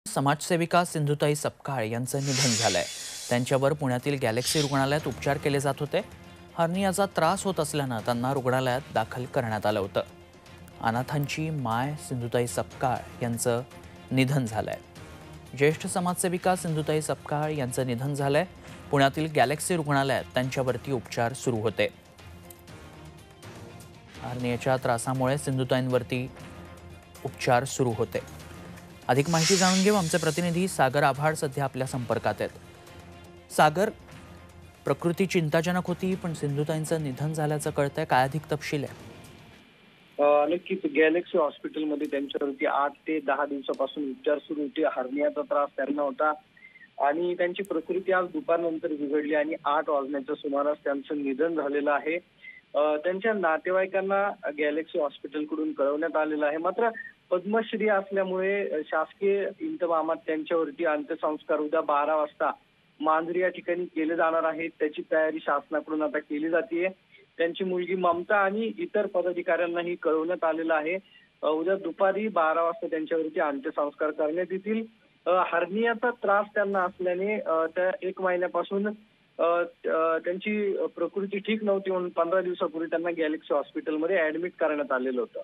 समाजसेविका सिंधुताई सपकाळ यांचं निधन झालंय। त्यांच्यावर पुण्यातील गॅलेक्सी रुग्णालयात उपचार केले जात होते। हर्नियाचा त्रास होत असल्यानं त्यांना रुग्णालयात दाखल करण्यात आलं होतं। अनाथांची माय सिंधुताई सपकाळ यांचं निधन झालंय। ज्येष्ठ समाजसेविका सिंधुताई सपकाळ यांचं निधन झालंय। पुण्यातील गॅलेक्सी रुग्णालयात त्यांच्यावरती उपचार सुरू होते। हर्नियाच्या त्रासामुळे सिंधुताईंवरती उपचार सुरू होते। अधिक माहिती जाणून घेऊ आमचे प्रतिनिधी सागर आभाळ सध्या आपल्या संपर्कात आहेत। सागर, प्रकृती चिंताजनक होती पण सिंधुताईंचं निधन झाल्याचं कळतंय, काय अधिक तपशील आहे? नक्कीच गॅलेक्सी हॉस्पिटलमध्ये त्यांच्यावरती 8 ते 10 दिवसापासून उपचार सुरू होते। हर्नियाचा त्रास त्यांना होता आणि त्यांची प्रकृती आज दुपारनंतर बिघडली आणि 8 वाजण्याच्या सुमारास त्यांचं निधन झालेलं आहे। त्यांच्या नातेवाईकांना गॅलेक्सी हॉस्पिटलकडून कळवण्यात आलेलं आहे। मात्र पद्मश्री असल्यामुळे शासकीय इतमामात त्यांच्यावरती अंत्यसंस्कार उद्या 12 वाजता मांजरी या ठिकाणी केले जाणार आहेत। त्याची तयारी शासनाकडून आता केली जाते। त्यांची मुलगी ममता आणि इतर पदाधिकाऱ्यांनाही कळवण्यात आलेलं आहे। उद्या दुपारी 12 वाजता त्यांच्यावरती अंत्यसंस्कार करण्यात येतील। हर्नियाचा त्रास त्यांना असल्याने त्या 1 महिन्यापासून त्यांची प्रकृती ठीक नव्हती म्हणून 15 दिवसापूर्वी त्यांना गॅलेक्सी हॉस्पिटलमध्ये ऍडमिट करण्यात आलेलं होतं।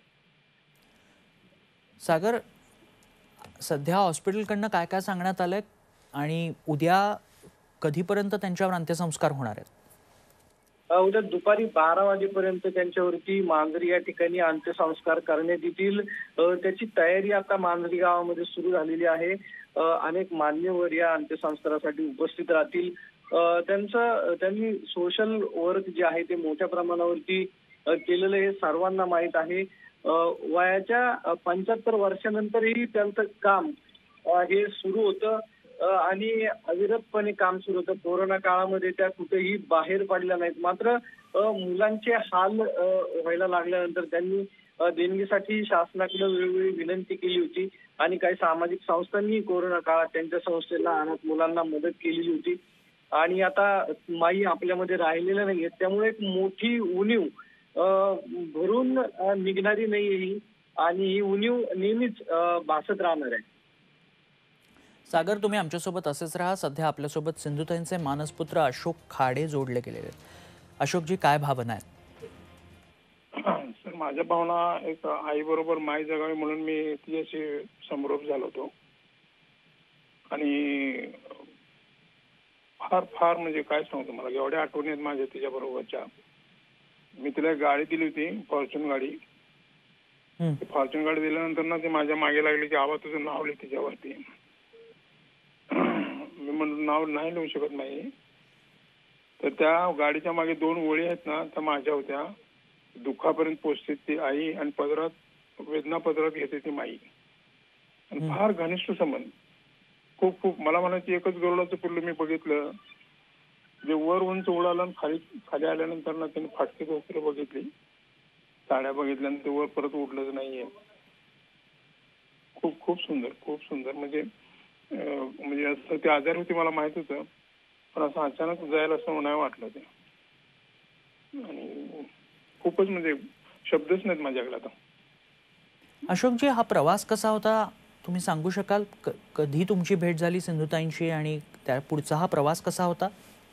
सागर, सध्या हॉस्पिटलकडनं काय काय सांगण्यात आलंय आणि उद्या कधीपर्यंत त्यांच्यावर अंत्यसंस्कार होणार आहेत? उद्या दुपारी 12 वाजेपर्यंत त्यांच्यावरती मांजरी या ठिकाणी अंत्यसंस्कार करण्यात येतील। त्याची तयारी आता मांजरी गावामध्ये सुरू झालेली आहे। अनेक मान्यवर या अंत्यसंस्कारासाठी उपस्थित राहतील। त्यांनी सोशल वर्क जे आहे ते मोठ्या प्रमाणावरती केलेलं हे सर्वांना माहीत आहे। वयाच्या 75 वर्षानंतरही त्यांचं काम हे सुरू होतं आणि अविरतपणे काम सुरू होतं। कोरोना काळामध्ये त्या कुठेही बाहेर पडल्या नाहीत। मात्र मुलांचे हाल व्हायला लागल्यानंतर त्यांनी देणगीसाठी शासनाकडे वेळोवेळी विनंती केली होती आणि काही सामाजिक संस्थांनी कोरोना काळात त्यांच्या संस्थेला अनाथ मुलांना मदत केलेली होती। आणि आता माई आपल्यामध्ये राहिलेल्या नाहीये, त्यामुळे एक मोठी उणीव भरून निघणारी नाही आणि ही उणीव नेहमीच भासत राहणार आहे। सागर, तुम्ही आमच्यासोबत असेच राहा। सध्या आपल्यासोबत सिंधुताईंचे मानसपुत्र अशोक खाडे जोडले गेलेले आहेत। अशोकजी, काय भावना आहेत? सर, माझ्या भावना एक आई बरोबर माय जगावी म्हणून मी तिच्याशी समरोप झालो होतो आणि फार फार म्हणजे काय सांगतो, मला एवढ्या आठवणी आहेत माझ्या तिच्या बरोबरच्या। मी तिला गाडी दिली होती, फॉर्च्यून गाडी। फॉर्च्यून गाडी दिल्यानंतर ना ते माझ्या मागे लागले की आबा तुझं नाव लिह तिच्यावरती। मी म्हणून नाव नाही लिहू शकत नाही। तर त्या गाडीच्या मागे 2 ओळी आहेत ना, त्या माझ्या होत्या। दुःखापर्यंत पोहोचते ती आई आणि पदरात वेदना पदरात घेते ती माई। आणि फार घनिष्ठ संबंध, खूप खूप। मला म्हणायची एकच गरुडाचं पिल्लू मी बघितलं, जे वर उंच उडालं आणि खाली खाली आल्यानंतर ना त्याने फाटकी वस्त्र बघितली, साड्या बघितल्यानंतर वर परत उडलंच नाहीये। खूप खूप सुंदर, खूप सुंदर। म्हणजे असं ते आजार होती मला माहित होतं, पण असं अचानक जायला असं नाही वाटलं ते। आणि खूपच म्हणजे शब्दच नाहीत माझ्याकडे आता। अशोकजी, हा प्रवास कसा होता तुम्ही सांगू शकाल? कधी तुमची भेट झाली सिंधुताईंशी आणि त्या पुढचा हा प्रवास कसा होता?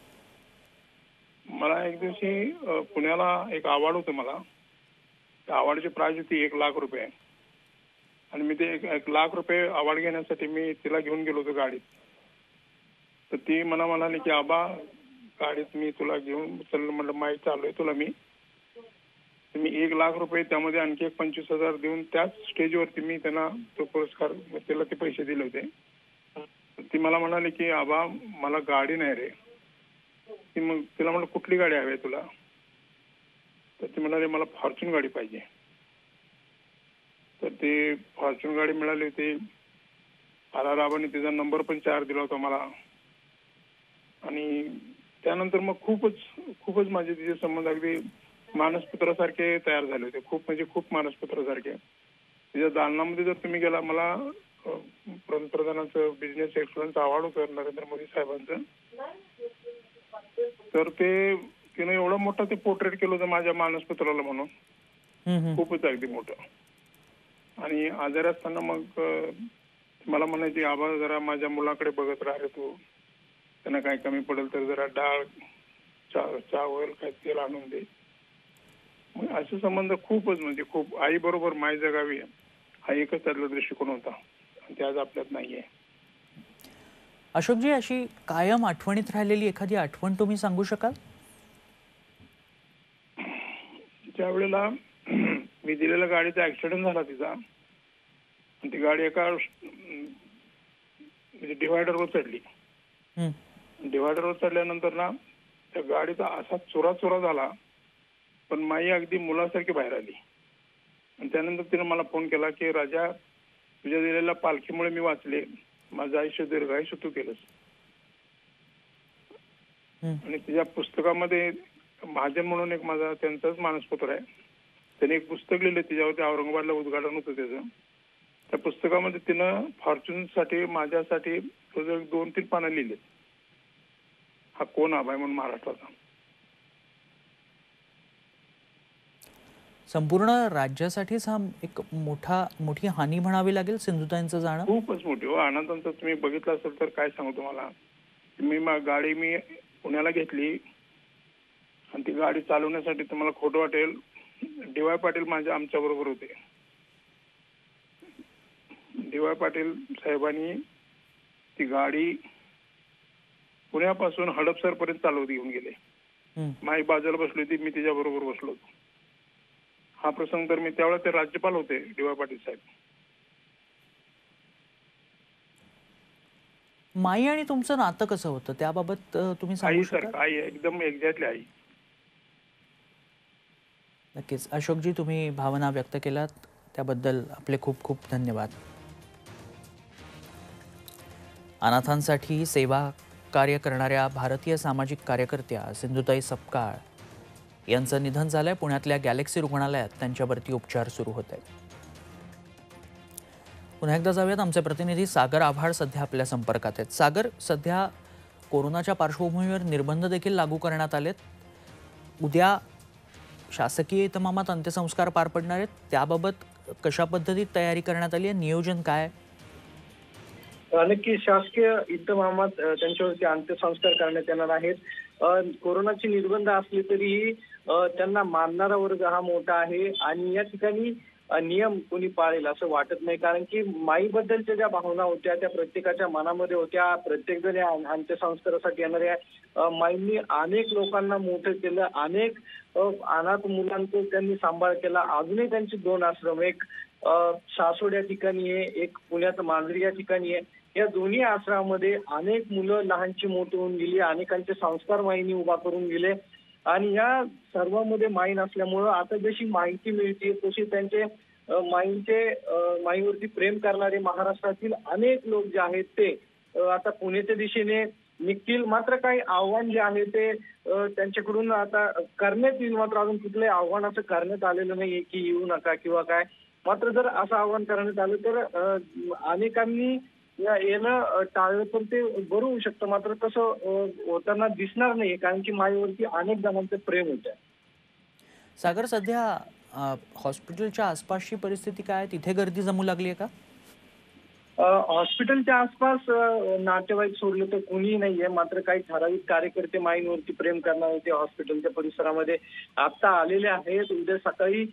मला एक दिवशी पुण्याला एक अवॉर्ड होतं मला। त्या अवॉर्डची प्राइस होती 1 लाख रुपये आणि मी ते 1 लाख रुपये अवॉर्ड घेण्यासाठी मी तिला घेऊन गेलो होतो गाडीत। तर ती मला म्हणाली की आबा गाडीत मी तुला घेऊन चल, म्हटलं माहीत चाललोय तुला मी। मी 1 लाख रुपये त्यामध्ये आणखी 25,000 देऊन त्याच स्टेजवरती मी त्यांना तो पुरस्कार, त्याला ते पैसे दिले होते। ती मला म्हणाली की आबा मला गाडी नाही रे। ती मग तिला म्हणलं कुठली गाडी हवी तुला? तर ती म्हणाली मला फॉर्च्यून गाडी पाहिजे। तर ते फॉर्च्यून गाडी मिळाली होती। आबाने तिचा नंबर पण 4 दिला होता मला। आणि त्यानंतर मग खूपच माझे तिचे संबंध अगदी मानसपुत्रासारखे तयार झाले होते। खूप म्हणजे खूप मानसपुत्रासारखे। तिच्या दालनामध्ये जर तुम्ही गेला, मला पंतप्रधानाचं बिझनेस एक्सलन्स अवॉर्ड होतं नरेंद्र मोदी साहेबांचं। तर ते तिने एवढं मोठं ते पोर्ट्रेट केलं होतं माझ्या मानसपुत्राला म्हणून, खूपच अगदी मोठं। आणि आजारी असताना मग मला म्हणायची, आबा जरा माझ्या मुलाकडे बघत राहा रे तू, त्यांना काय कमी पडेल तर जरा डाळ चावल काय तेल आणून दे. मग असे संबंध खूपच म्हणजे खूप. आई बरोबर माय जगावी हा एकच त्यातला दृष्टिकोन होता, आणि ते आज आपल्यात नाहीये. अशोकजी, अशी कायम आठवणीत राहिलेली एखादी आठवण तुम्ही सांगू शकाल? ज्या वेळेला मी दिलेल्या गाडीचा ऍक्सिडेंट झाला तिचा, आणि ती गाडी एका म्हणजे डिव्हायडरवर चढली. डिव्हायडरवर चढल्यानंतर ना त्या गाडीचा असा चुरा झाला, पण माई अगदी मुलासारखी बाहेर आली. आणि त्यानंतर तिने मला फोन केला की राजा, तुझ्या दिलेल्या पालखीमुळे मी वाचले, माझं आयुष्य दीर्घायुष्य तू केलंस. आणि तिच्या पुस्तकामध्ये महाजन म्हणून एक माझा त्यांचाच मानसपुत्र आहे, त्याने एक पुस्तक लिहिले तिच्यावरती, औरंगाबादला उद्घाटन होतं त्याचं. त्या पुस्तकामध्ये तिनं फॉर्च्युनसाठी माझ्यासाठी 2-3 पानं लिहिली. हा कोण आबाय म्हणून महाराष्ट्राचा. संपूर्ण राज्यासाठीच हा एक मोठी हानी म्हणावी लागेल सिंधुताईंचं जाणं. खूपच मोठी हो. अनाथांचं तुम्ही बघितलं असेल तर काय सांगू तुम्हाला. गाडी मी पुण्याला घेतली, आणि ती गाडी चालवण्यासाठी तुम्हाला खोटं वाटेल, डी.वाय. पाटील आमच्या बरोबर होते. डी.वाय. पाटील साहेबांनी ती गाडी पुण्यापासून हडपसर पर्यंत चालवत घेऊन गेले. माई बाजूला बसली होती, मी तिच्या बरोबर बसलो होतो. हा प्रसंग तर मी त्यावेळेला ते राज्यपाल होते डी.वाय. पाटील साहेब. माई आणि तुमचं नातं कसं होतं त्याबाबत तुम्ही सांगू शकाल? आई एकदम एक्झॅक्टली आई. नक्कीच अशोकजी, तुम्ही भावना व्यक्त केलात त्याबद्दल आपले खूप खूप धन्यवाद. अनाथांसाठी सेवा कार्य करणाऱ्या भारतीय सामाजिक कार्यकर्त्या सिंधुताई सपकाळ यांचं निधन झालंय. पुण्यातल्या गॅलेक्सी रुग्णालयात त्यांच्यावरती उपचार सुरू होते. पुन्हा एकदा जाऊयात, आमचे प्रतिनिधी सागर आव्हाड सध्या आपल्या संपर्कात आहेत. सागर, सध्या कोरोनाच्या पार्श्वभूमीवर निर्बंध देखील लागू करण्यात आलेत. उद्या शासकीय इतमामात अंत्यसंस्कार पार पडणार आहेत, त्याबाबत कशा पद्धतीत तयारी करण्यात आली आहे, नियोजन काय? नक्की शासकीय इतमामात त्यांच्यावरती अंत्यसंस्कार करण्यात येणार आहेत. कोरोनाची निर्बंध असले तरीही त्यांना मानणारा वर्ग हा मोठा आहे, आणि या ठिकाणी नियम कोणी पाळेल असं वाटत नाही. कारण की माईबद्दलच्या ज्या भावना होत्या त्या प्रत्येकाच्या मनामध्ये होत्या. प्रत्येक जण या अंत्यसंस्कारासाठी येणाऱ्या माईंनी अनेक लोकांना मोठं केलं, अनेक अनाथ मुलांचा त्यांनी सांभाळ केला. अजूनही त्यांचे 2 आश्रम, एक सासवड या ठिकाणी आहे, एक पुण्यात मांजरी या ठिकाणी आहे. या दोन्ही आश्रमामध्ये अनेक मुलं लहानची मोठी होऊन गेली, अनेकांचे संस्कार माईंनी उभा करून गेले. आणि या सर्वांमध्ये माई नसल्यामुळं आता जशी माहिती मिळते तशी त्यांचे माईवरती प्रेम करणारे महाराष्ट्रातील अनेक लोक जे आहेत ते आता पुण्याच्या दिशेने निघतील. मात्र काही आव्हान जे आहे ते त्यांच्याकडून आता करण्यात येईल. मात्र अजून कुठलंही आव्हान असं करण्यात आलेलं नाहीये की येऊ नका किंवा काय. मात्र जर असं आव्हान करण्यात आलं तर अनेकांनी येणं टाळलं तर ते बरं होऊ शकतं. मात्र तसं होताना दिसणार नाही, कारण की माईवरती अनेक जणांचं प्रेम होतं. सागर, सध्या हॉस्पिटलच्या आसपासची परिस्थिती काय, तिथे गर्दी जमू लागली आहे का? हॉस्पिटलच्या आसपास नातेवाईक सोडलं तर कुणीही नाहीये. मात्र काही ठराविक कार्यकर्ते माईंवरती प्रेम करणारे ते हॉस्पिटलच्या परिसरामध्ये आता आलेले आहेत. उद्या सकाळी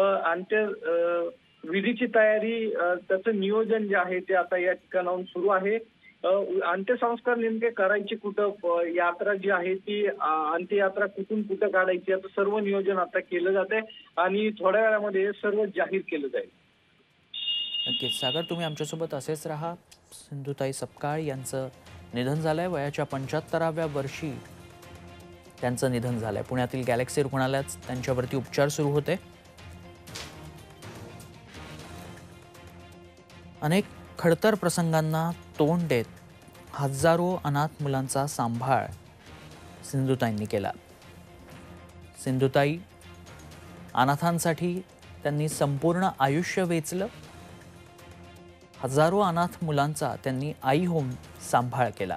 विधीची तयारी, त्याचं नियोजन जे आहे ते आता या ठिकाणाहून सुरू आहे. अंत्यसंस्कार नेमके करायचे कुठं, यात्रा जी आहे ती अंत्ययात्रा कुठून कुठं काढायची, याचं सर्व नियोजन आता केलं जात आहे, आणि थोड्या वेळामध्ये सर्व जाहीर केलं जाईल. नक्कीच सागर, तुम्ही आमच्यासोबत असेच राहा. सिंधुताई सपकाळ यांचं निधन झालंय, वयाच्या 75व्या वर्षी त्यांचं निधन झालंय. पुण्यातील गॅलेक्सी रुग्णालयात त्यांच्यावरती उपचार सुरू होते. अनेक खडतर प्रसंगांना तोंड देत हजारो अनाथ मुलांचा सांभाळ सिंधुताईंनी केला. सिंधुताई अनाथांसाठी त्यांनी संपूर्ण आयुष्य वेचलं. हजारो अनाथ मुलांचा त्यांनी आई होऊन सांभाळ केला.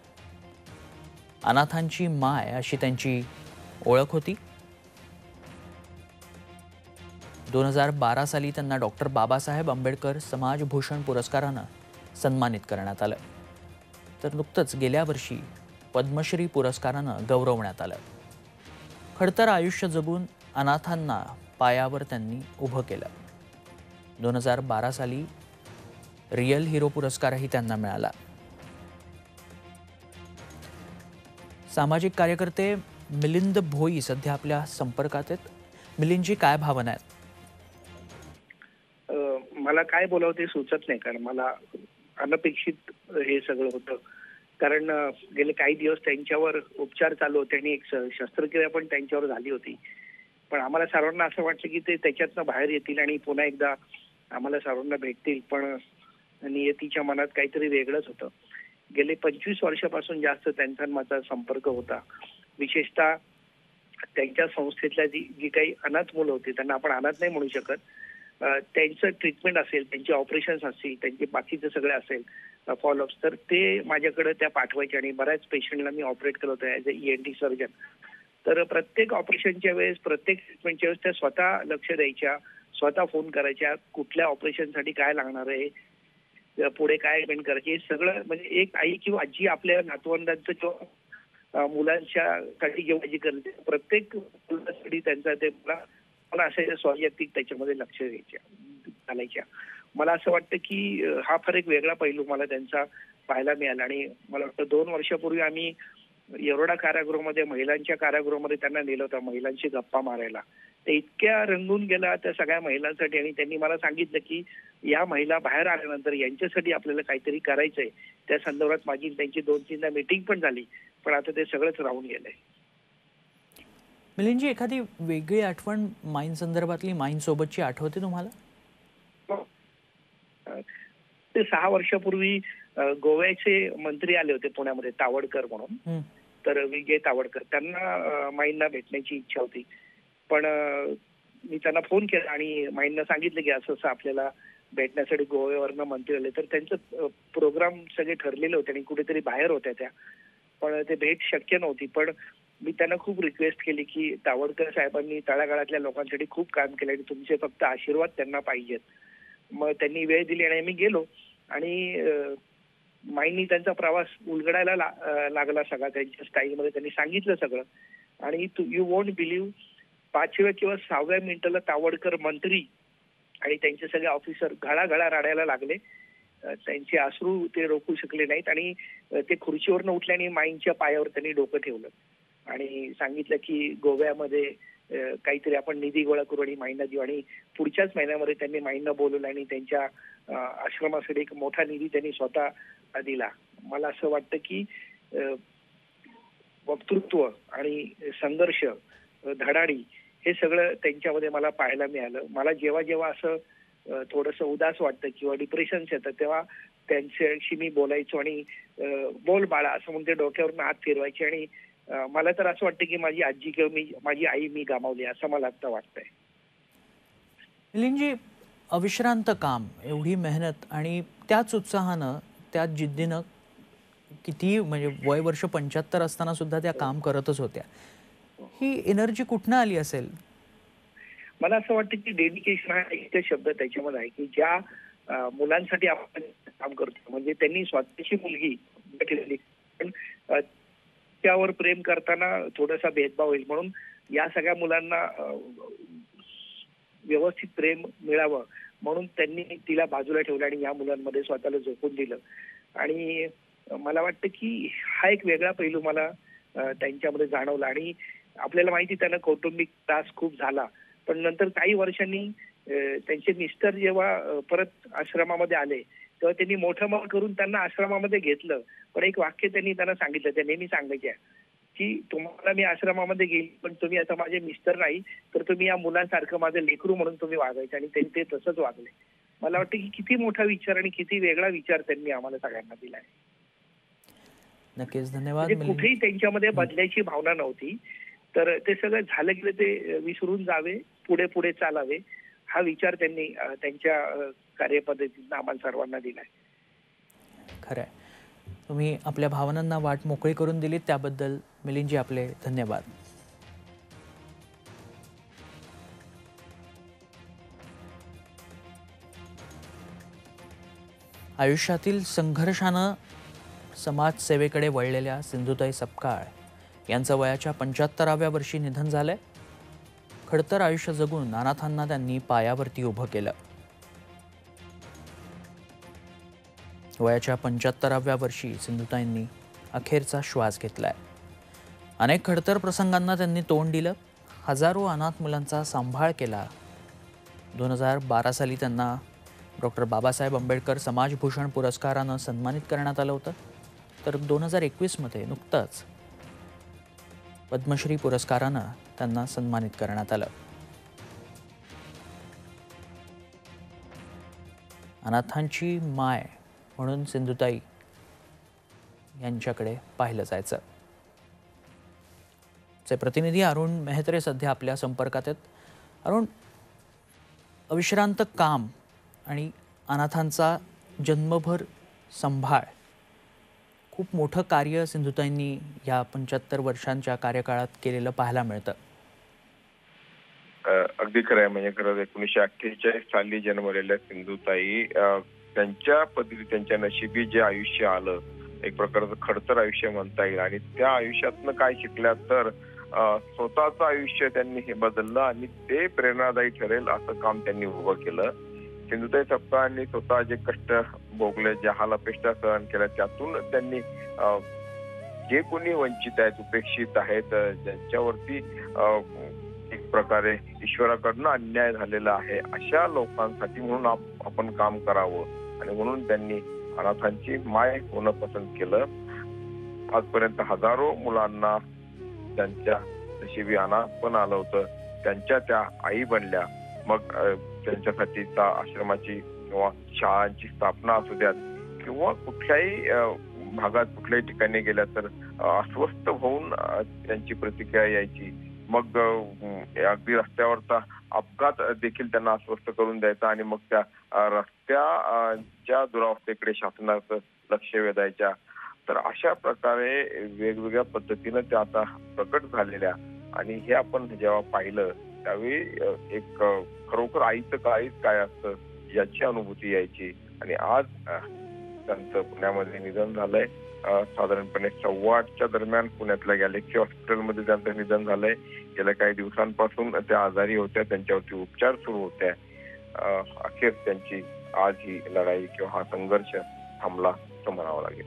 अनाथांची माय अशी त्यांची ओळख होती. 2012 साली त्यांना डॉक्टर बाबासाहेब आंबेडकर समाजभूषण पुरस्कारानं सन्मानित करण्यात आलं. तर नुकतंच गेल्या वर्षी पद्मश्री पुरस्कारानं गौरवण्यात आलं. खडतर आयुष्य जगून अनाथांना पायावर त्यांनी उभं केलं. 2012 साली रियल हिरो पुरस्कारही त्यांना मिळाला. सामाजिक कार्यकर्ते मिलिंद भोई सध्या आपल्या संपर्कात आहेत. मिलिंदजी, काय भावना आहेत? मला काय बोलावं ते सुचत नाही, कारण मला अनपेक्षित हे सगळं होतं. कारण गेले काही दिवस त्यांच्यावर उपचार चालू होते आणि एक शस्त्रक्रिया पण त्यांच्यावर झाली होती. पण आम्हाला सर्वांना असं वाटलं की ते त्याच्यातनं बाहेर येतील आणि पुन्हा एकदा आम्हाला सर्वांना भेटतील. पण नियतीच्या मनात काहीतरी वेगळंच होतं. गेले 25 वर्षापासून जास्त त्यांचा माझा संपर्क होता. विशेषतः त्यांच्या संस्थेतल्या जी काही अनाथ मुलं होती, त्यांना आपण अनाथ नाही म्हणू शकत, त्यांचं ट्रीटमेंट असेल, त्यांचे ऑपरेशन्स असतील, त्यांचे बाकीचं सगळं असेल फॉलोअप्स, तर ते माझ्याकडे त्या पाठवायचे आणि बऱ्याच पेशंटला मी ऑपरेट करत होतो ॲज अ ENT सर्जन. तर प्रत्येक ऑपरेशनच्या वेळेस, प्रत्येक ट्रीटमेंटच्या वेळेस त्या स्वतः लक्ष द्यायच्या, स्वतः फोन करायच्या, कुठल्या ऑपरेशनसाठी काय लागणार आहे, पुढे काय ट्रीटमेंट करायची, हे सगळं. म्हणजे एक आई किंवा आजी आपल्या नातवंडांचं किंवा मुलांच्या साठी जेव्हा जी करते, प्रत्येक मुलासाठी त्यांचा ते मला असे स्वयंक्तिक त्याच्यामध्ये लक्ष घालायच्या. मला असं वाटतं की हा फार एक वेगळा पैलू मला त्यांचा पाहायला मिळाला. आणि मला वाटतं 2 वर्षापूर्वी आम्ही येरोडा कारागृहामध्ये, महिलांच्या कारागृहामध्ये त्यांना नेलं होतं महिलांशी गप्पा मारायला. ते इतक्या रंगून गेला त्या सगळ्या महिलांसाठी आणि त्यांनी मला सांगितलं की या महिला बाहेर आल्यानंतर यांच्यासाठी आपल्याला काहीतरी करायचंय. त्या संदर्भात माझी त्यांची 2-3दा मीटिंग पण झाली, पण आता ते सगळंच राहून गेलंय. मिलिंदजी, एखादी वेगळी आठवण माईन संदर्भातली, माईन सोबतची आठवते तुम्हाला? ते 6 वर्षापूर्वी गोव्याचे मंत्री आले होते पुण्यामध्ये, तावडकर म्हणून. तर विजय तावडकर, त्यांना माईंना भेटण्याची इच्छा होती. पण मी त्यांना फोन केला आणि माईंना सांगितलं की असं असं आपल्याला भेटण्यासाठी गोव्यावरनं मंत्री आले. तर त्यांचं प्रोग्राम सगळे ठरलेले होते आणि कुठेतरी बाहेर होत्या त्या, पण ते भेट शक्य नव्हती. पण मी त्यांना खूप रिक्वेस्ट केली की तावडकर साहेबांनी तळागाळातल्या लोकांसाठी खूप काम केलं आणि तुमचे फक्त आशीर्वाद त्यांना पाहिजेत. मग त्यांनी वेळ दिली आणि मी गेलो आणि माईंनी त्यांचा प्रवास उलगडायला लागला सगळा त्यांच्या स्टाईलमध्ये. त्यांनी सांगितलं सगळं आणि यू वोंट बिलीव्ह, 5व्या किंवा 6व्या मिनिटाला तावडकर मंत्री आणि त्यांचे सगळे ऑफिसर घळाघळा रडायला लागले. त्यांचे अश्रू ते रोखू शकले नाहीत आणि ते खुर्चीवरनं उठले आणि माईंच्या पायावर त्यांनी डोकं ठेवलं आणि सांगितलं की गोव्यामध्ये काहीतरी आपण निधी गोळा करू आणि माईंना देऊ. आणि पुढच्याच महिन्यामध्ये त्यांनी माईंना बोलवलं आणि त्यांच्या आश्रमासाठी एक मोठा निधी त्यांनी स्वतः दिला. मला असं वाटतं की वक्तृत्व आणि संघर्ष, धडाडी, हे सगळं त्यांच्यामध्ये मला पाहायला मिळालं. मला जेव्हा जेव्हा असं थोडंसं उदास वाटतं किंवा डिप्रेशन्स येतं, तेव्हा त्यांच्याशी मी बोलायचो आणि बोल बाळा असं म्हणते, डोक्यावरून हात फिरवायचे. आणि मला तर असं वाटतं की माझी आजी किंवा माझी आई मी गमावली, असं मला आता वाटतंय. मिलिंदजी, अविश्रांत काम, एवढी मेहनत आणि त्याच उत्साहानं, त्याच जिद्दीनं, किती म्हणजे वय वर्ष 75 असताना सुद्धा त्या काम करतच होत्या. ही एनर्जी कुठनं आली असेल? मला असं वाटतं की डेडिकेशन हा एक शब्द त्याच्यामध्ये आहे की ज्या मुलांसाठी आपण काम करतो, म्हणजे त्यांनी स्वतःची मुलगी ठेवली पण त्यावर प्रेम करताना थोडासा भेदभाव होईल म्हणून या सगळ्या मुलांना व्यवस्थित प्रेम मिळावं म्हणून त्यांनी तिला बाजूला ठेवलं आणि या मुलांमध्ये स्वतःला झोकून दिलं. आणि मला वाटतं की हा एक वेगळा पैलू मला त्यांच्यामध्ये जाणवला. आणि आपल्याला माहिती त्यांना कौटुंबिक त्रास खूप झाला, पण नंतर काही वर्षांनी त्यांचे मिस्टर जेव्हा परत आश्रमामध्ये आले तेव्हा त्यांनी मोठं मन करून त्यांना आश्रमामध्ये घेतलं. पण एक वाक्य त्यांनी त्यांना सांगितलं, ते नेहमी सांगायचे की तुम्हाला मी आश्रमामध्ये घेईल, पण तुम्ही आता माझे मिस्टर नाही, तर तुम्ही या मुलांसारखं माझं लेकरू म्हणून तुम्ही वागायचे. आणि ते तसंच वागले. मला वाटतं की किती मोठा विचार आणि किती वेगळा विचार त्यांनी आम्हाला सगळ्यांना दिलाय. नक्कीच, धन्यवाद. म्हणजे कुठेही त्यांच्यामध्ये बदलायची भावना नव्हती. तर ते सगळं झालं गेलं ते विसरून जावे, पुढे पुढे चालावे, हा विचार त्यांनी त्यांच्या कार्यपद्धतीनं आम्हाला सर्वांना दिलाय. खरंय. तुम्ही आपल्या भावनांना वाट मोकळी करून दिलीत, त्याबद्दल मिलिंदजी आपले धन्यवाद. आयुष्यातील संघर्षानं समाजसेवेकडे वळलेल्या सिंधुताई सपकाळ यांचं वयाच्या 75व्या वर्षी निधन झालंय. खडतर आयुष्य जगून अनाथांना त्यांनी पायावरती उभं केलं. वयाच्या 75व्या वर्षी सिंधुताईंनी अखेरचा श्वास घेतलाय. अनेक खडतर प्रसंगांना त्यांनी तोंड दिलं. हजारो अनाथ मुलांचा सांभाळ केला. 2012 साली त्यांना डॉक्टर बाबासाहेब आंबेडकर समाजभूषण पुरस्कारानं सन्मानित करण्यात आलं होतं. तर 2021मध्ये नुकतंच पद्मश्री पुरस्कारानं त्यांना सन्मानित करण्यात आलं. अनाथांची माय म्हणून सिंधुताई यांच्याकडे पाहिलं जायचं. चे प्रतिनिधी अरुण मेहत्रे सध्या आपल्या संपर्कात आहेत. अरुण, अविश्रांत काम आणि अनाथांचा जन्मभर सांभाळ, खूप मोठं कार्य सिंधुताईंनी या 75 वर्षांच्या कार्यकाळात केलेलं पाहायला मिळतं. अगदी खरं आहे. म्हणजे खरं 1948 साली जन्मलेल्या सिंधुताई त्यांच्या पद्धती त्यांच्या नशिबी जे आयुष्य आलं एक प्रकारचं खडतर आयुष्य म्हणता येईल आणि त्या आयुष्यातनं काय शिकल्या तर स्वतःचं आयुष्य त्यांनी हे बदललं आणि ते प्रेरणादायी ठरेल असं काम त्यांनी उभं केलं. सिंधुताई सपकाळांनी स्वतः जे कष्ट भोगले, ज्या हालअपेष्टा सहन केल्या, त्यातून त्यांनी जे कोणी वंचित आहेत, उपेक्षित आहेत, ज्यांच्यावरती एक प्रकारे ईश्वराकडनं अन्याय झालेला आहे अशा लोकांसाठी म्हणून आपण काम करावं आणि म्हणून त्यांनी अनाथांची माय होणं पसंत केलं. आजपर्यंत हजारो मुलांना त्यांच्या नशिबी अनाथपण आलं होतं, त्यांच्या त्या आई बनल्या. मग त्यांच्यासाठी आश्रमाची किंवा शाळांची स्थापना असू द्यात किंवा कुठल्याही भागात कुठल्याही ठिकाणी गेल्या तर अस्वस्थ होऊन त्यांची प्रतिक्रिया यायची. मग अगदी रस्त्यावरचा अपघात देखील त्यांना अस्वस्थ करून द्यायचा आणि मग त्या रस्त्याच्या दुरावस्थेकडे शासनाचं लक्ष वेधायच्या. तर अशा प्रकारे वेगवेगळ्या पद्धतीनं त्या आता प्रकट झालेल्या आणि हे आपण जेव्हा पाहिलं त्यावेळी एक खरोखर आईचं काळीच काय असतं याची अनुभूती यायची. आणि आज त्यांचं पुण्यामध्ये निधन झालंय. साधारणपणे 8:15च्या दरम्यान पुण्यातल्या गॅलेक्सी हॉस्पिटलमध्ये त्यांचं निधन झालंय. गेल्या काही दिवसांपासून त्या आजारी होत्या, त्यांच्यावरती उपचार सुरू होते. अखेर त्यांची आज ही लढाई किंवा हा संघर्ष थांबला असं म्हणावं लागेल.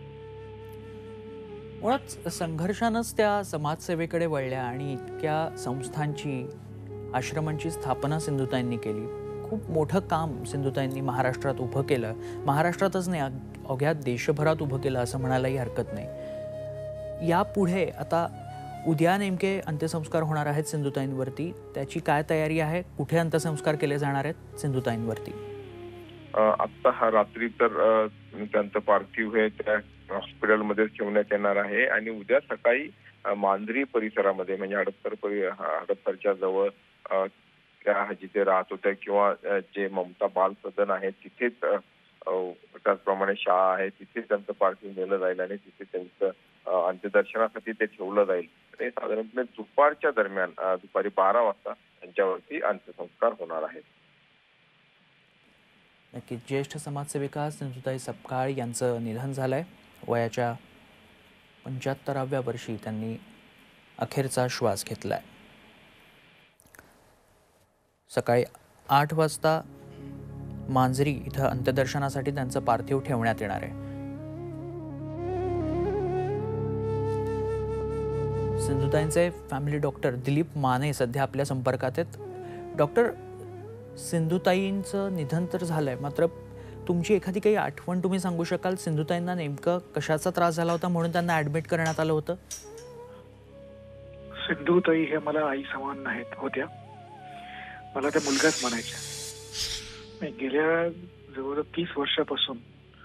मुळात संघर्षानंच त्या समाजसेवेकडे वळल्या आणि इतक्या संस्थांची, आश्रमांची स्थापना सिंधुताईंनी केली. खूप मोठं काम सिंधुताईंनी महाराष्ट्रात उभं केलं. महाराष्ट्रातच नाही, अवघ्या देशभरात उभं केलं असं म्हणायलाही हरकत नाही. यापुढे आता उद्या नेमके अंत्यसंस्कार होणार आहेत सिंधुताईंवरती. त्याची काय तयारी आहे? कुठे अंत्यसंस्कार केले जाणार आहेत सिंधुताईंवरती? आता हा रात्री तर त्यांचं पार्थिव हे त्या हॉस्पिटलमध्ये ठेवण्यात येणार आहे आणि उद्या सकाळी मांजरी परिसरामध्ये म्हणजे हडपसरच्या जवळ त्या जिथे राहत होत्या किंवा जे ममता बाल सदन आहे तिथेच त्याचप्रमाणे शाळा आहे तिथे त्यांचं पार्थिव नेलं जाईल आणि तिथे त्यांचं अंत्यदर्शनासाठी ते ठेवलं जाईल. ते साधारणपणे दुपारच्या दरम्यान दुपारी 12 वाजता त्यांच्यावरती अंत्यसंस्कार होणार आहेत. नक्की ज्येष्ठ समाजसेविका सिंधुताई सपकाळ यांचं निधन झालंय. वयाच्या 75व्या वर्षी त्यांनी अखेरचा श्वास घेतलाय. सकाळी 8 वाजता मांजरी इथं अंत्यदर्शनासाठी त्यांचं पार्थिव ठेवण्यात येणार आहे. सिंधुताईंचे फॅमिली डॉक्टर दिलीप माने सध्या आपल्या संपर्कात आहेत. डॉक्टर, सिंधुताईंचं निधन तर झालंय, मात्र तुमची एखादी काही आठवण तुम्ही सांगू शकाल? सिंधुताईंना नेमकं कशाचा त्रास झाला होता म्हणून त्यांना ऍडमिट करण्यात आलं होतं? सिंधुताई हे मला आई समान नाहीत होत्या, मला त्या मुलगाच म्हणायच्या. गेल्या जवळ 30 वर्षापासून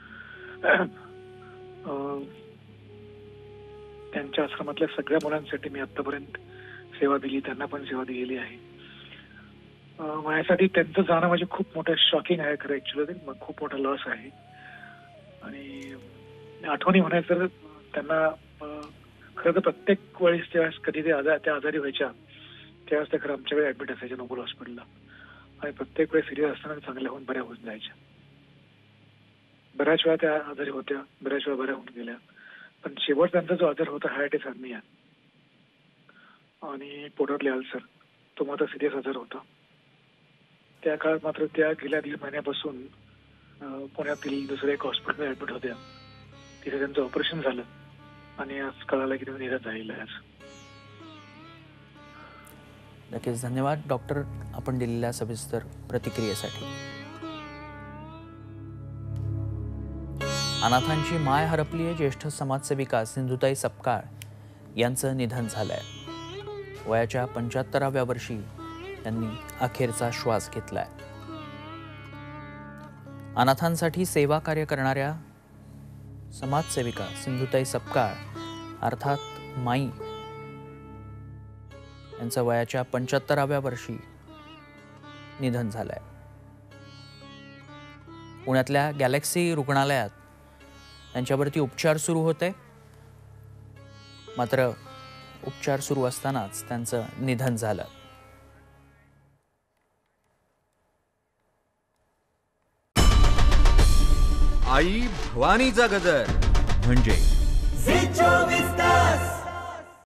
त्यांच्या आश्रमातल्या सगळ्या मुलांसाठी मी आतापर्यंत सेवा दिली, त्यांना पण सेवा दिलेली आहे. माझ्यासाठी त्यांचं जाणं म्हणजे खूप मोठं शॉकिंग आहे खरं. ऍक्च्युअली खूप मोठा लॉस आहे आणि आठवणी म्हणायचं तर त्यांना खरं तर प्रत्येक वेळेस त्यावेळेस कधी त्या आजारी व्हायच्या त्यावेळेस त्या खरं आमच्याकडे ऍडमिट असायच्या नोबल हॉस्पिटलला आणि प्रत्येक वेळेस सिरियस असताना चांगल्या होऊन बऱ्या होऊन जायच्या. बऱ्याच वेळा त्या आजारी होत्या, बऱ्याच वेळा बऱ्या होऊन गेल्या, पण शेवट त्यांचा जो आजार होता हायटिस हर्निया आणि पोटातले अल्सर, तो मात्र सिरियस आजार होता. त्या काळात मात्र त्या गेल्या 1.5 महिन्यापासून पुण्यातील दुसऱ्या एक हॉस्पिटलमध्ये ऍडमिट होत्या. तिथे त्यांचं ऑपरेशन झालं आणि आज कळालं की त्यांना निधन झालेलं आहे. नक्कीच धन्यवाद डॉक्टर, आपण दिलेल्या सविस्तर प्रतिक्रियेसाठी. अनाथांची माय हरपली आहे. ज्येष्ठ समाजसेविका सिंधुताई सपकाळ यांचं निधन झालंय. वयाच्या 75व्या वर्षी त्यांनी अखेरचा श्वास घेतलाय. अनाथांसाठी सेवा कार्य करणाऱ्या समाजसेविका सिंधुताई सपकाळ अर्थात माई यांचं वयाच्या 75व्या वर्षी निधन झालंय. पुण्यातल्या गॅलेक्सी रुग्णालयात त्यांच्यावरती उपचार सुरू होते, मात्र उपचार सुरू असतानाच त्यांचं निधन झालं. आई भवानीचा गजर म्हणजे झी 24 तास.